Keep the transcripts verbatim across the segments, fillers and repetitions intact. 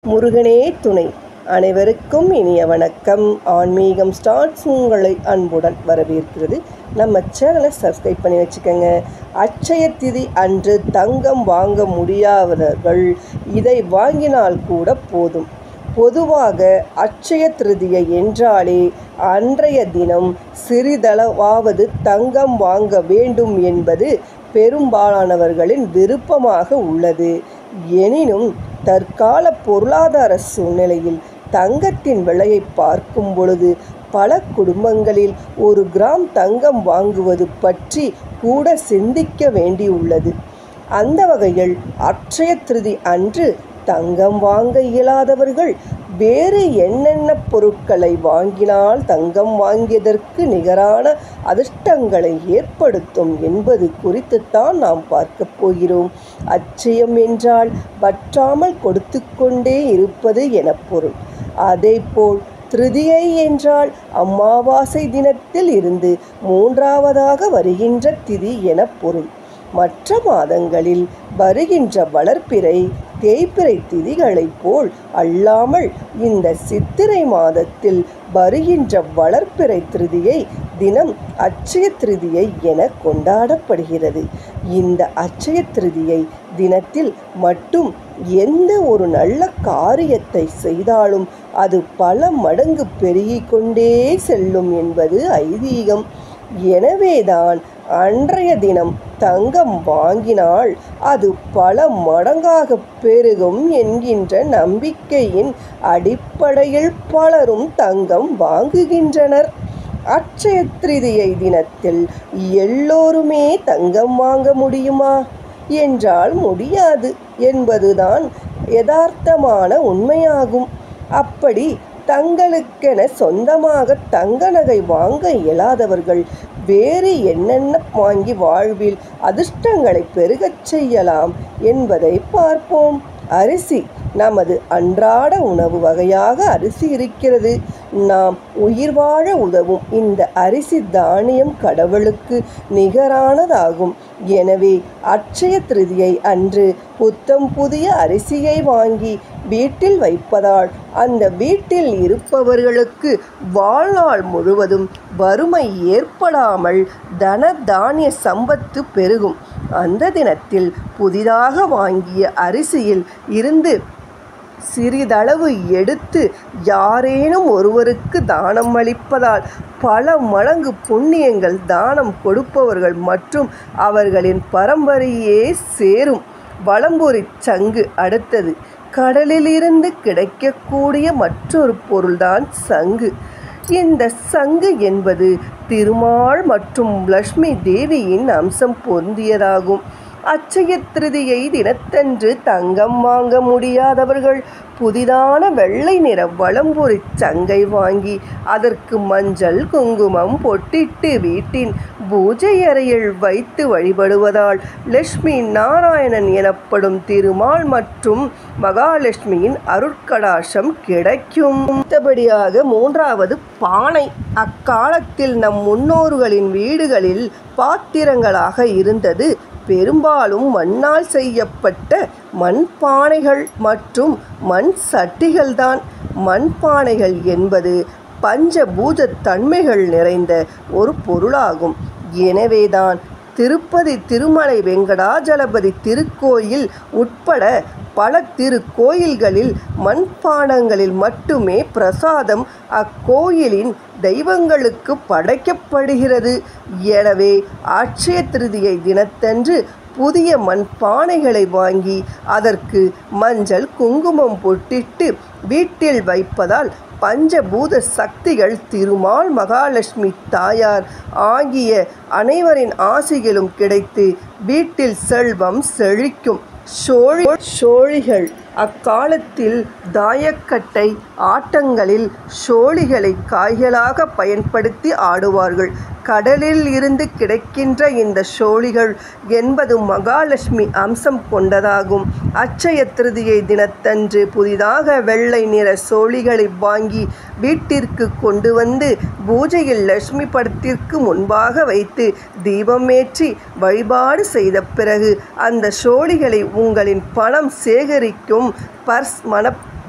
முருகனே துணை. அனைவருக்கும் இனிய வணக்கம். ஆன்மீகம் ஸ்டார்ட்ஸ் உங்களை அன்புடன் வரவேற்கிறது. நம்ம சேனலை சப்ஸ்கிரைப் பண்ணி வச்சுக்கோங்க. அட்சய திதி அன்று தங்கம் வாங்க முடியாதவர்கள் இதை வாங்கினால் கூட போதும். பொதுவாக அட்சய திருதியை என்றாலே அன்றைய தினம் சிறிதளவாவது தங்கம் வாங்க வேண்டும் என்பது பெரும்பாலானவர்களின் விருப்பமாக உள்ளது. எனினும் தற்கால பொருளாதார சூழ்நிலையில் தங்கத்தின் விலையை பார்க்கும் பொழுது பல குடும்பங்களில் ஒரு கிராம் தங்கம் வாங்குவது பற்றி கூட சிந்திக்க வேண்டியுள்ளது. அந்த வகையில் அட்சய திருதி அன்று தங்கம் வாங்க இயலாதவர்கள் வேறு என்னென்ன பொருட்களை வாங்கினால் தங்கம் வாங்கியதற்கு நிகரான அதிர்ஷ்டங்களை ஏற்படுத்தும் என்பது குறித்துத்தான் நாம் பார்க்க போகிறோம். அட்சயம் என்றால் வற்றாமல் கொடுத்து கொண்டே இருப்பது என பொருள். அதேபோல் திருதியை என்றால் அமாவாசை தினத்தில் இருந்து மூன்றாவதாக வருகின்ற திதி என பொருள். மற்ற மாதங்களில் வருகின்ற வளர்பிறை தேய்பிறை திதிகளைப் போல் அல்லாமல் இந்த சித்திரை மாதத்தில் வருகின்ற வளர்பிறை திருதியை தினம் அட்சய திருதியை என கொண்டாடப்படுகிறது. இந்த அட்சய திருதியை தினத்தில் மட்டும் எந்த ஒரு நல்ல காரியத்தை செய்தாலும் அது பல மடங்கு பெருகிக் கொண்டே செல்லும் என்பது ஐதீகம். எனவேதான் அன்றைய தினம் தங்கம் வாங்கினால் அது பல மடங்காக பெருகும் என்கின்ற நம்பிக்கையின் அடிப்படையில் பலரும் தங்கம் வாங்குகின்றனர். அட்சய திருதியை தினத்தில் எல்லோருமே தங்கம் வாங்க முடியுமா என்றால் முடியாது என்பதுதான் யதார்த்தமான உண்மையாகும். அப்படி தங்களுக்கென சொந்தமாக தங்க நகை வாங்க இயலாதவர்கள் வேறு என்னென்ன வாங்கி வாழ்வில் அதிர்ஷ்டங்களை பெருகச் செய்யலாம் என்பதை பார்ப்போம். அரிசி நமது அன்றாட உணவு வகையாக அரிசி இருக்கிறது. நாம் உயிர் வாழ உதவும் இந்த அரிசி தானியம் கடவுளுக்கு நிகரானதாகும். எனவே அட்சய திருதியை அன்று புத்தம் புதிய அரிசியை வாங்கி வீட்டில் வைப்பதால் அந்த வீட்டில் இருப்பவர்களுக்கு வாழ்நாள் முழுவதும் வறுமை ஏற்படாமல் தன தானிய சம்பத்து பெருகும். அந்த தினத்தில் புதிதாக வாங்கிய அரிசியில் இருந்து சிறிதளவு எடுத்து யாரேனும் ஒருவருக்கு தானம் அளிப்பதால் பல மடங்கு புண்ணியங்கள் தானம் கொடுப்பவர்கள் மற்றும் அவர்களின் பரம்பரையே சேரும். வலம்புரி சங்கு அடுத்தது. கடலிலிருந்து கிடைக்கக்கூடிய மற்றொரு பொருள்தான் சங்கு. இந்த சங்கு என்பது திருமால் மற்றும் லட்சுமி தேவியின் அம்சம் பொருந்தியதாகும். அட்சய திருதியை தினத்தன்று தங்கம் வாங்க முடியாதவர்கள் புதிதான வெள்ளை நிற வலம்புரி சங்கை வாங்கி அதற்கு மஞ்சள் குங்குமம் பொட்டிட்டு வீட்டின் பூஜை அறையில் வைத்து வழிபடுவதால் லட்சுமி நாராயணன் எனப்படும் திருமால் மற்றும் மகாலட்சுமியின் அருட்கடாட்சம் கிடைக்கும். மற்றபடியாக மூன்றாவது பானை. அக்காலத்தில் நம் முன்னோர்களின் வீடுகளில் பாத்திரங்களாக இருந்தது பெரும்பாலும் மண்ணால் செய்யப்பட்ட மண்பானைகள் மற்றும் மண் சட்டிகள்தான். மண்பானைகள் என்பது பஞ்சபூத தன்மைகள் நிறைந்த ஒரு பொருளாகும். எனவேதான் திருப்பதி திருமலை வெங்கடாஜலபதி திருக்கோயில் உட்பட பல திருக்கோயில்களில் மண்பாண்டங்களில் மட்டுமே பிரசாதம் அக்கோயிலின் தெய்வங்களுக்கு படைக்கப்படுகிறது. எனவே அட்சய திருதியை தினத்தன்று புதிய மண்பானைகளை வாங்கி அதற்கு மஞ்சள் குங்குமம் பொட்டிட்டு வீட்டில் வைப்பதால் பஞ்சபூத சக்திகள் திருமால் மகாலட்சுமி தாயார் ஆகிய அனைவரின் ஆசிகளும் கிடைத்து வீட்டில் செல்வம் செழிக்கும். சோழி சோழிகள் அக்காலத்தில் தாயக்கட்டை ஆட்டங்களில் சோழிகளை காய்களாக பயன்படுத்தி ஆடுவார்கள். கடலில் இருந்து கிடைக்கின்ற இந்த சோழிகள் என்பது மகாலட்சுமி அம்சம் கொண்டதாகும். அட்சய திருதியை தினத்தன்று புதிதாக வெள்ளை நிற சோழிகளை வாங்கி வீட்டிற்கு கொண்டு வந்து பூஜையில் லட்சுமி படத்திற்கு முன்பாக வைத்து தீபமேற்றி வழிபாடு செய்த பிறகு அந்த சோழிகளை உங்களின் பணம் சேகரிக்கும் பர்ஸ் மன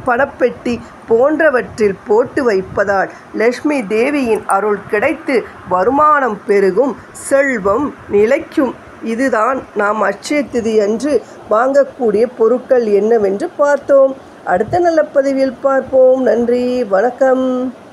பணப்பெட்டி போன்றவற்றில் போட்டு வைப்பதால் லட்சுமி தேவியின் அருள் கிடைத்து வருமானம் பெருகும், செல்வம் நிலைக்கும். இதுதான் நாம் அட்சய திதி அன்று வாங்கக்கூடிய பொருட்கள் என்னவென்று பார்த்தோம். அடுத்த நல்ல பதிவில் பார்ப்போம். நன்றி, வணக்கம்.